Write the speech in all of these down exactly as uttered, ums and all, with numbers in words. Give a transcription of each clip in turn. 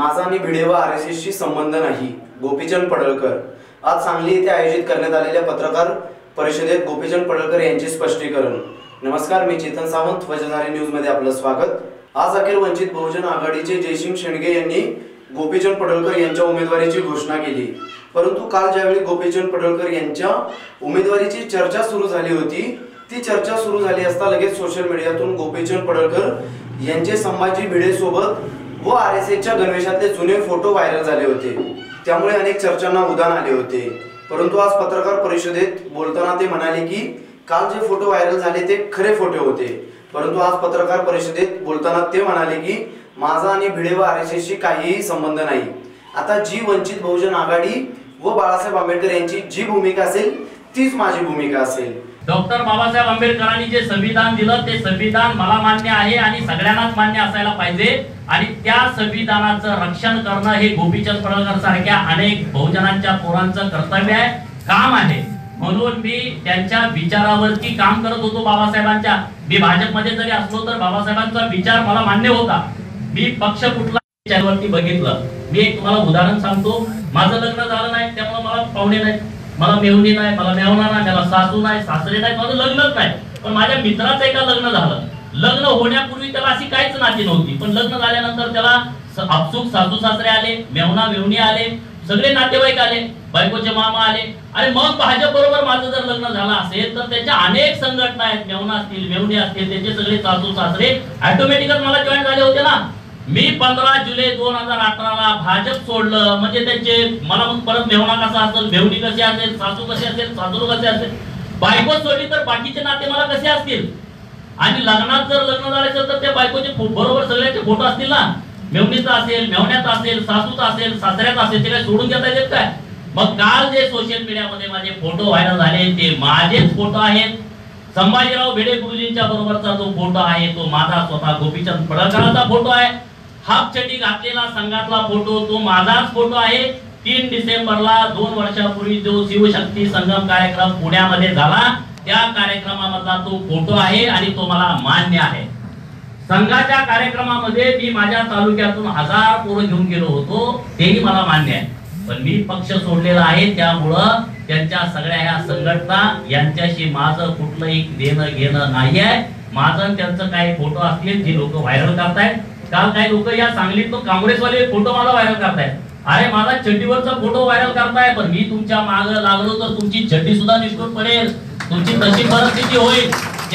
माझा आणि भिडे व आर एस एस शी संबंध नाही, गोपीचंद पडळकर। आज सांगली येथे आयोजित करण्यात आलेल्या पत्रकार परिषदेत गोपीचंद पडळकर यांचे स्पष्टीकरण। नमस्कार, मी चेतन सावंत, वजनधारी न्यूज मध्ये आपलं स्वागत। आज अखेर वंचित बहुजन आघाडीचे जयसिंग शेंडगे यांनी गोपीचंद पडळकर यांच्या उमेदवारीची घोषणा केली। परंतु काल ज्यावेळी गोपीचंद पडळकर यांच्या उमेदवारीची चर्चा सुरू झाली होती, ती चर्चा सुरू झाली असता लगेच सोशल मीडियातून गोपीचंद पडळकर यांचे संभाजी भिडे सोबत व आर एस एसच्या गणवेशातले जुने फोटो व्हायरल झाले होते। त्यामुळे अनेक चर्चांना उधाण आले होते। परंतु आज पत्रकार परिषदेत बोलताना ते म्हणाले की काल जे फोटो व्हायरल झाले ते खरे फोटो होते। परंतु आज पत्रकार परिषदेत बोलताना ते म्हणाले की माझा आणि भिडे व आर एस एसशी काहीही संबंध नाही। आता जी वंचित बहुजन आघाडी व बाळासाहेब आंबेडकर यांची जी भूमिका असेल तीच माझी भूमिका असेल। डॉक्टर बाबासाहेब आंबेडकरांनी जे संविधान दिलं ते संविधान मला मान्य आहे आणि सगळ्यांनाच मान्य असायला पाहिजे आणि त्या संविधानाचं रक्षण करणं हे गोपीचंद पडळकर सारख्या अनेक बहुजनांच्या पोरांचं कर्तव्य आहे, काम आहे। म्हणून मी त्यांच्या विचारावरती काम करत होतो। बाबासाहेबांच्या, मी भाजपमध्ये जरी असलो तर बाबासाहेबांचा विचार मला मान्य होता। मी पक्ष कुठला त्यावरती बघितलं। मी एक तुम्हाला उदाहरण सांगतो, माझं लग्न झालं नाही त्यामुळे मला पाहुणे नाही, मला मेहुणी नाही, मला मेहुणा नाही, मला सासू नाही, सासरे नाही, माझं लग्नच नाही। पण माझ्या मित्राचं एका लग्न झालं। लग्न होण्यापूर्वी त्याला अशी काहीच नाती नव्हती, पण लग्न झाल्यानंतर त्याला आपसुक सासू सासरे आले, मेहुणा मेहुणी आले, सगळे नातेवाईक आले, बायकोचे मामा आले। आणि मग भाजप बरोबर माझं जर लग्न झालं असेल तर त्याच्या अनेक संघटना आहेत, मेहुणा असतील, मेहुणी असतील, त्यांचे सगळे सासू सासरे ऑटोमॅटिकच मला जॉईन झाले होते ना। मी पंधरा जुलै दोन हजार अठरा ला भाजप सोडलं म्हणजे त्यांचे मला मग परत मेहुणा कसा असेल, मेहुणी कशी असेल, सासू कशी असेल, सासू कसे असेल, बायको सोडली तर बाकीचे नाते मला कसे असतील। आणि लग्नात जर लग्न झालं तर त्या बायकोचे बरोबर सगळ्यांचे फोटो असतील ना, मेहुणीचा असेल, मेहुण्याचा असेल, सासूचा असेल, सासऱ्याचा असेल, ते काय सोडून घेता येत काय? मग काल जे सोशल मीडियामध्ये माझे फोटो व्हायरल झाले ते माझेच फोटो आहेत। संभाजीराव भिडे गुरुजींच्या बरोबरचा जो फोटो आहे तो माझा स्वतः गोपीचंद पडळकरांचा फोटो आहे। हाफ चड्डी घातलेला संघातला फोटो तो माझाच फोटो आहे। तीन डिसेंबरला दोन वर्षापूर्वी जो शिवशक्ती संगम कार्यक्रम पुण्यामध्ये झाला त्या कार्यक्रमामधला तो फोटो आहे आणि तो मला मान्य आहे। संघाच्या कार्यक्रमामध्ये मी माझ्या तालुक्यातून हजार पोरं घेऊन गेलो होतो, तेही मला मान्य आहे। पण मी पक्ष सोडलेला आहे, त्यामुळं त्यांच्या सगळ्या ह्या संघटना यांच्याशी माझं कुठलंही देणं घेणं नाही आहे। माझं त्यांचं काही फोटो असतील जी लोक व्हायरल करतायत। काल काही लोक या सांगलीत काँग्रेसवाले फोटो मला व्हायरल करतायत। अरे माझा चड्डीवरचा फोटो व्हायरल करताय, पण मी तुमच्या मागे लागलो तर तुमची चड्डी सुद्धा निष्ठून पडेल, तुमची तशी परिस्थिती होईल।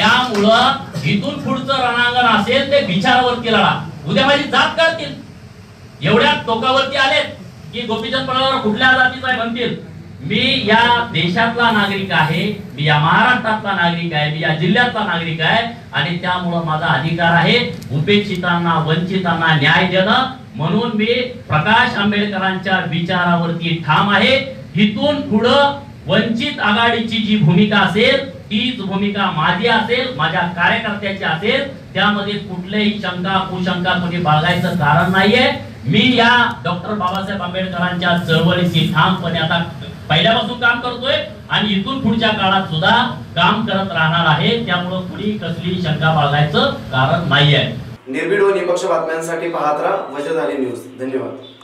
त्यामुळं इथून पुढचं रणांगण असेल ते विचारावरती लढा। उद्या माझी जात काढतील, एवढ्या टोकावरती आलेत की गोपीचंद पडळकर कुठल्या जातीचा आहे म्हणतील। मी या देशातला नागरिक आहे, मी या महाराष्ट्रातला नागरिक आहे, मी या जिल्ह्यातला नागरिक आहे आणि त्यामुळे माझा अधिकार आहे उपेक्षितांना, वंचितांना न्याय देणं। म्हणून मी प्रकाश आंबेडकरांच्या विचारावरती ठाम आहे। इथून पुढं वंचित आघाडीची जी भूमिका असेल तीच भूमिका माझी असेल, माझ्या कार्यकर्त्याची असेल। त्यामध्ये कुठलेही शंका कुशंका कोणी बाळगायचं कारण नाहीये। मी या डॉक्टर बाबासाहेब आंबेडकरांच्या चळवळीशी ठामपणे आता पहिल्यापासून काम करतोय आणि इथून पुढच्या काळात सुद्धा काम करत राहणार आहे। त्यामुळे कुणी कसली शंका बाळगायचं कारण नाहीये। निर्भीड व निपक्ष बातम्यांसाठी पाहत राहा वजनधारी न्यूज। धन्यवाद।